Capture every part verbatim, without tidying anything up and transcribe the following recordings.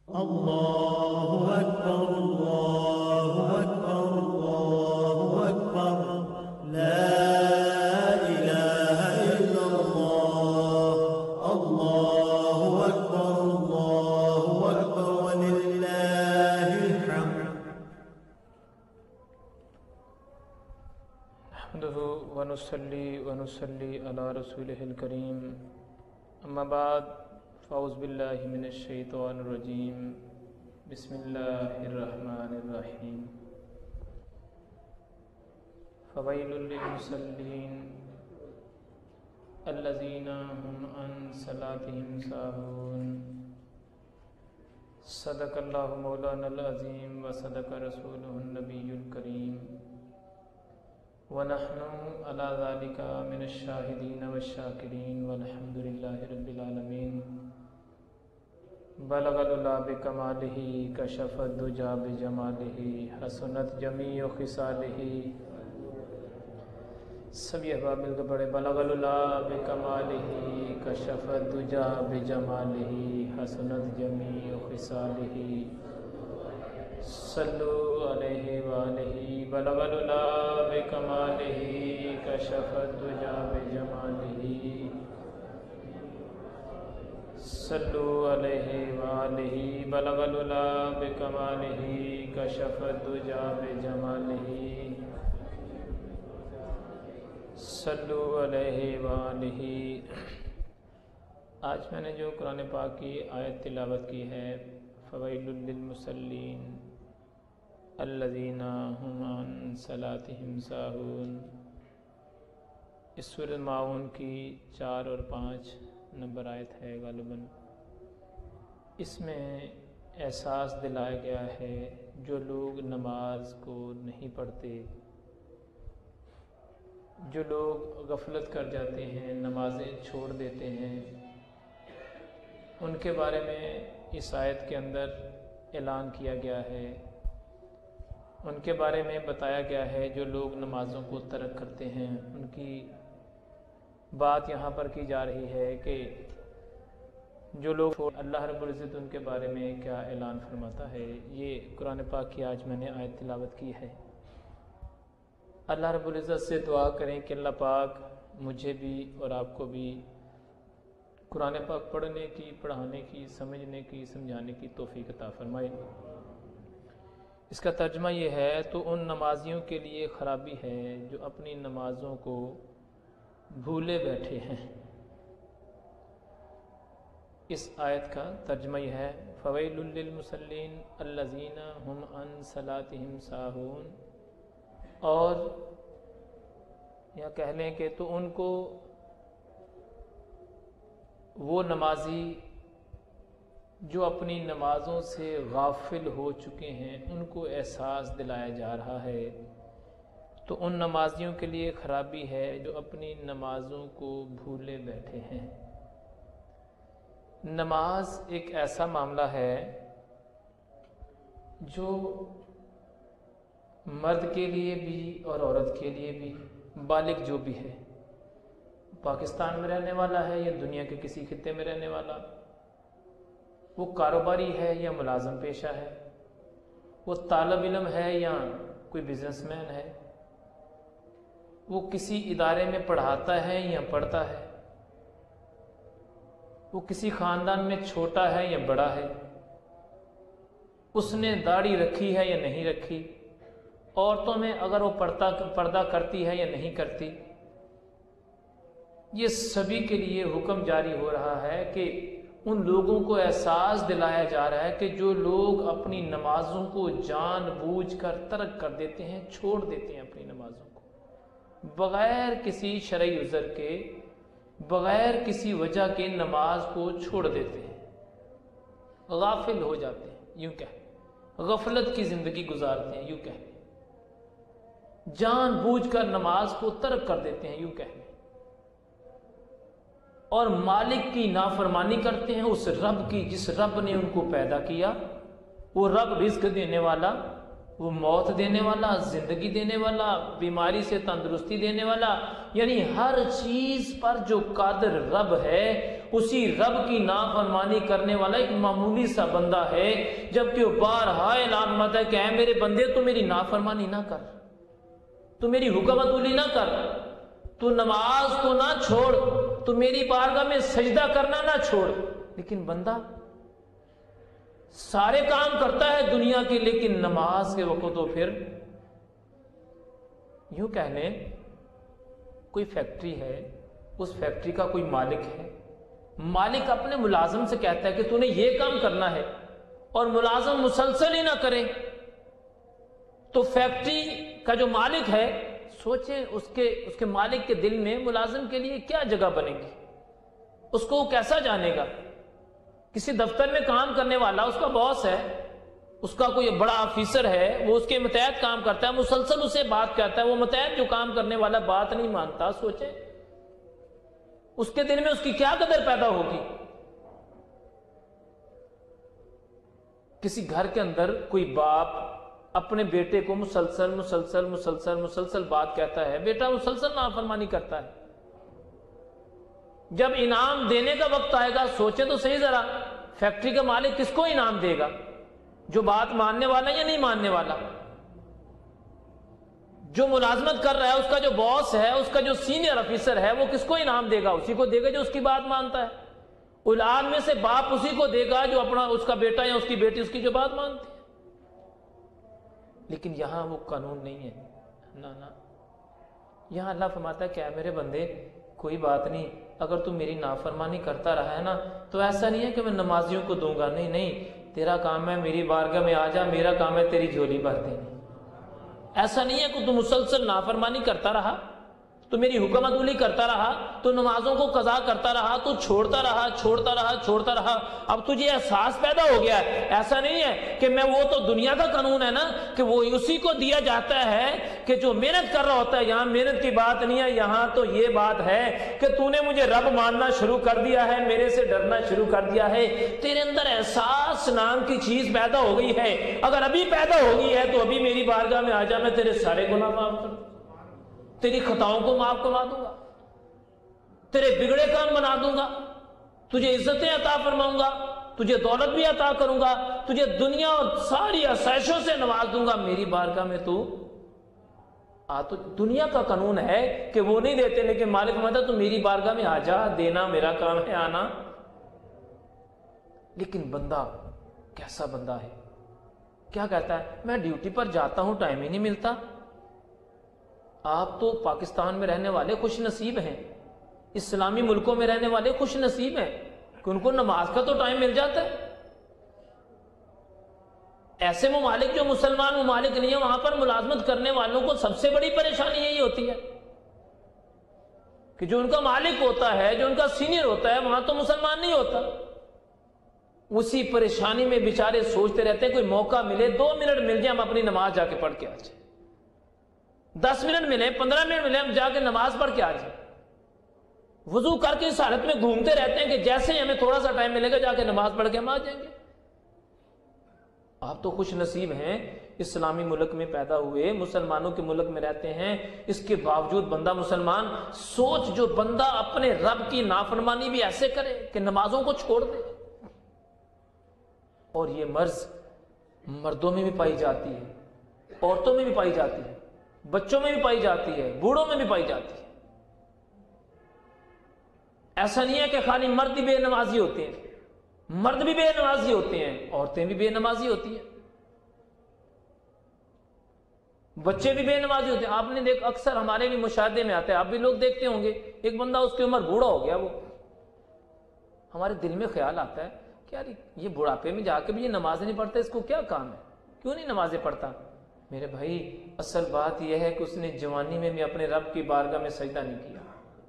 الله أكبر الله أكبر الله أكبر لا إله إلا الله الله أكبر الله أكبر ولله الحمد. نحمده ونصلي ونصلي على رسوله الكريم. أما بعد فأعوذ بالله من الشيطان الرجيم. بسم الله الرحمن الرحيم. فويل للمصلين الذين هم عن صلاتهم ساهون. صدق الله مولانا العظيم وصدق رسوله النبي الكريم ونحن على ذلك من الشاهدين والشاكرين والحمد لله رب العالمين. بلغ العلا بکمالہ کشف الدجی بجمالہ حسنت جمیع خصالہ. سبھی احباب مل کے پڑھے. بلغ العلا بکمالہ کشف الدجی بجمالہ حسنت جمیع خصالہ. صلو علیہ وآلہ. بلغ العلا بکمالہ کشف الدجی بجمالہ. صلو علیہ وآلہ. بلغ العلا بکمالہ کشف الدجی بجمالہ. صلو علیہ وآلہ. آج میں نے جو قرآن پاک کی آیت تلاوت کی ہے فویل للمصلین الذین هم عن صلاتهم ساہون، اس سورۃ الماعون کی چار اور پانچ نمبر آیت ہے غالباً. اس میں احساس دلایا گیا ہے جو لوگ نماز کو نہیں پڑھتے، جو لوگ غفلت کر جاتے ہیں، نمازیں چھوڑ دیتے ہیں، ان کے بارے میں اس آیت کے اندر اعلان کیا گیا ہے. ان کے بارے میں بتایا گیا ہے جو لوگ نمازوں کو ترک کرتے ہیں. ان کی بات یہاں پر کی جا رہی ہے کہ جو لوگ اللہ رب العزت ان کے بارے میں کیا اعلان فرماتا ہے. یہ قرآن پاک کی آج میں نے آیت تلاوت کی ہے. اللہ رب العزت سے دعا کریں کہ اللہ پاک مجھے بھی اور آپ کو بھی قرآن پاک پڑھنے کی، پڑھانے کی، سمجھنے کی، سمجھانے کی توفیق عطا فرمائے. اس کا ترجمہ یہ ہے تو ان نمازیوں کے لیے خرابی ہے جو اپنی نمازوں کو بھولے بیٹھے ہیں. اس آیت کا ترجمہ یہ ہے فویل للمصلین الذین هم عن صلاتهم ساہون. اور یا کہہ لیں کہ تو ان کو وہ نمازی جو اپنی نمازوں سے غافل ہو چکے ہیں ان کو احساس دلایا جا رہا ہے. تو ان نمازیوں کے لیے خرابی ہے جو اپنی نمازوں کو بھولے بیٹھے ہیں. نماز ایک ایسا معاملہ ہے جو مرد کے لیے بھی اور عورت کے لیے بھی، بالغ جو بھی ہے، پاکستان میں رہنے والا ہے یا دنیا کے کسی خطے میں رہنے والا، وہ کاروباری ہے یا ملازم پیشہ ہے، وہ طالب علم ہے یا کوئی بزنس مین ہے، وہ کسی ادارے میں پڑھاتا ہے یا پڑھتا ہے، وہ کسی خاندان میں چھوٹا ہے یا بڑا ہے، اس نے داڑھی رکھی ہے یا نہیں رکھی، عورتوں میں اگر وہ پردہ پردہ کرتی ہے یا نہیں کرتی. یہ سبھی کے لیے حکم جاری ہو رہا ہے کہ ان لوگوں کو احساس دلایا جا رہا ہے کہ جو لوگ اپنی نمازوں کو جان بوجھ کر ترک کر دیتے ہیں، چھوڑ دیتے ہیں اپنی نمازوں کو بغیر کسی شرعی عذر کے، بغیر کسی وجہ کے نماز کو چھوڑ دیتے ہیں، غافل ہو جاتے ہیں، یوں کہ غفلت کی زندگی گزارتے ہیں، یوں کہ جان بوجھ کر نماز کو ترک کر دیتے ہیں، یوں کہ اور مالک کی نافرمانی کرتے ہیں، اس رب کی جس رب نے ان کو پیدا کیا. وہ رب رزق دینے والا، وہ موت دینے والا، زندگی دینے والا، بیماری سے تندرستی دینے والا، یعنی ہر چیز پر جو قادر رب ہے اسی رب کی نافرمانی کرنے والا ایک معمولی سا بندہ ہے، جبکہ وہ بارہا اعلان فرماتا ہے کہ اے میرے بندے تو میری نافرمانی نہ کر، تو میری حکم عدولی نہ کر، تو نماز کو نہ چھوڑ، تو میری بارگاہ میں سجدہ کرنا نہ چھوڑ۔ لیکن بندہ سارے کام کرتا ہے دنیا کے، لیکن نماز کے وقت تو پھر یوں کہہ لیں کوئی فیکٹری ہے، اس فیکٹری کا کوئی مالک ہے، مالک اپنے ملازم سے کہتا ہے کہ تو نے یہ کام کرنا ہے، اور ملازم مسلسل ہی نہ کرے، تو فیکٹری کا جو مالک ہے سوچے اس کے اس کے مالک کے دل میں ملازم کے لیے کیا جگہ بنے گی، اس کو وہ کیسا جانے گا۔ کسی دفتر میں کام کرنے والا، اس کا باس ہے، اس کا کوئی بڑا آفیسر ہے، وہ اس کے متحد کام کرتا ہے، مسلسل اسے بات کہتا ہے، وہ متحد جو کام کرنے والا بات نہیں مانتا، سوچے اس کے دل میں اس کی کیا قدر پیدا ہوگی۔ کسی گھر کے اندر کوئی باپ اپنے بیٹے کو مسلسل مسلسل مسلسل مسلسل بات کہتا ہے، بیٹا مسلسل نافرمانی کرتا ہے، جب انعام دینے کا وقت آئے گا سوچے تو صحیح ذرا، فیکٹری کا مالک کس کو انعام دے گا؟ جو بات ماننے والا یا نہیں ماننے والا؟ جو ملازمت کر رہا ہے، اس کا جو باس ہے، اس کا جو سینئر آفیسر ہے، وہ کس کو انعام دے گا؟ اسی کو دے گا جو اس کی بات مانتا ہے۔ اولاد میں سے باپ اسی کو دے گا جو اپنا اس کا بیٹا یا اس کی بیٹی اس کی جو بات مانتی ہے۔ لیکن یہاں وہ قانون نہیں ہے، نہ نہ یہاں اللہ فرماتا ہے کہ اے میرے بندے کوئی بات نہیں، اگر تم میری نافرمانی کرتا رہا ہے نا تو ایسا نہیں ہے کہ میں نمازیوں کو دوں گا، نہیں نہیں، تیرا کام ہے میری بارگاہ میں آ جا، میرا کام ہے تیری جھولی بھر دینی۔ ایسا نہیں ہے کہ تم مسلسل نافرمانی کرتا رہا، تو میری حکم عدولی کرتا رہا، تو نمازوں کو قضا کرتا رہا، تو چھوڑتا رہا چھوڑتا رہا چھوڑتا رہا، اب تجھے احساس پیدا ہو گیا ہے۔ ایسا نہیں ہے کہ میں وہ تو دنیا کا قانون ہے نا کہ وہ اسی کو دیا جاتا ہے کہ جو محنت کر رہا ہوتا ہے، یہاں محنت کی بات نہیں ہے، یہاں تو یہ بات ہے کہ تو نے مجھے رب ماننا شروع کر دیا ہے، میرے سے ڈرنا شروع کر دیا ہے، تیرے اندر احساس نام کی چیز پیدا ہو گئی ہے، اگر ابھی پیدا ہو گئی ہے تو ابھی میری بارگاہ میں آ جا، میں تیرے سارے گناہ معاف کر دوں، تیری خطاؤں کو معاف کروا دوں گا، تیرے بگڑے کام بنا دوں گا، تجھے عزتیں عطا فرماؤں گا، تجھے دولت بھی عطا کروں گا، تجھے دنیا اور ساری آسائشوں سے نواز دوں گا، میری بارگاہ میں تو آ۔ تو دنیا کا قانون ہے کہ وہ نہیں دیتے، لیکن مالک مدد تو میری بارگاہ میں آ جا، دینا میرا کام ہے، آنا۔ لیکن بندہ کیسا بندہ ہے، کیا کہتا ہے میں ڈیوٹی پر جاتا ہوں، ٹائم ہی نہیں ملتا۔ آپ تو پاکستان میں رہنے والے خوش نصیب ہیں، اسلامی ملکوں میں رہنے والے خوش نصیب ہیں کہ ان کو نماز کا تو ٹائم مل جاتا ہے۔ ایسے ممالک جو مسلمان ممالک نہیں ہیں، وہاں پر ملازمت کرنے والوں کو سب سے بڑی پریشانی یہی ہوتی ہے کہ جو ان کا مالک ہوتا ہے، جو ان کا سینئر ہوتا ہے، وہاں تو مسلمان نہیں ہوتا۔ اسی پریشانی میں بیچارے سوچتے رہتے ہیں کوئی موقع ملے، دو منٹ مل جائے، ہم اپنی نماز جا کے پڑھ کے آ جائیں، دس منٹ ملے، پندرہ منٹ ملے، ہم جا کے نماز پڑھ کے آ جائیں۔ وضو کر کے اس حالت میں گھومتے رہتے ہیں کہ جیسے ہی ہمیں تھوڑا سا ٹائم ملے گا جا کے نماز پڑھ کے ہم آ جائیں گے۔ آپ تو خوش نصیب ہیں، اسلامی ملک میں پیدا ہوئے، مسلمانوں کے ملک میں رہتے ہیں، اس کے باوجود بندہ مسلمان، سوچ جو بندہ اپنے رب کی نافرمانی بھی ایسے کرے کہ نمازوں کو چھوڑ دے۔ اور یہ مرض مردوں میں بھی پائی جاتی ہے، عورتوں میں بھی پائی جاتی ہے، بچوں میں بھی پائی جاتی ہے، بوڑھوں میں بھی پائی جاتی ہے۔ ایسا نہیں ہے کہ خالی مرد ہی بے نمازی ہوتے ہیں، مرد بھی بے نمازی ہوتے ہیں، عورتیں بھی بے نمازی ہوتی ہیں، بچے بھی بے نمازی ہوتے ہیں۔ آپ نے دیکھ اکثر ہمارے بھی مشاہدے میں آتے ہیں، آپ بھی لوگ دیکھتے ہوں گے، ایک بندہ اس کی عمر بوڑھا ہو گیا، وہ ہمارے دل میں خیال آتا ہے کہ یار یہ بڑھاپے میں جا کے بھی یہ نماز نہیں پڑھتا، اس کو کیا کام ہے، کیوں نہیں نمازیں پڑھتا؟ میرے بھائی اصل بات یہ ہے کہ اس نے جوانی میں بھی اپنے رب کی بارگاہ میں سجدہ نہیں کیا،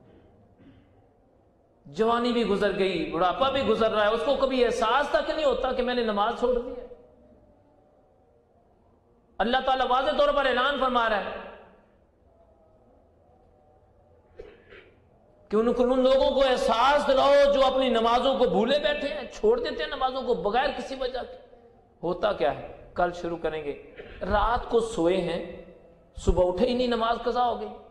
جوانی بھی گزر گئی، بڑھاپا بھی گزر رہا ہے، اس کو کبھی احساس تک نہیں ہوتا کہ میں نے نماز چھوڑ دی ہے۔ اللہ تعالیٰ واضح طور پر اعلان فرما رہا ہے کہ ان ان لوگوں کو احساس دلاؤ جو اپنی نمازوں کو بھولے بیٹھے ہیں، چھوڑ دیتے ہیں نمازوں کو بغیر کسی وجہ کے۔ ہوتا کیا ہے، کل شروع کریں گے، رات کو سوئے ہیں، صبح اٹھے ہی نہیں، نماز قضا ہو گئی،